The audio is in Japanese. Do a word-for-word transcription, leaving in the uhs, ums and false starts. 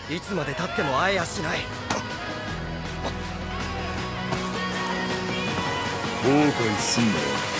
いつまで経っても会えやしない。 後悔すんなよ。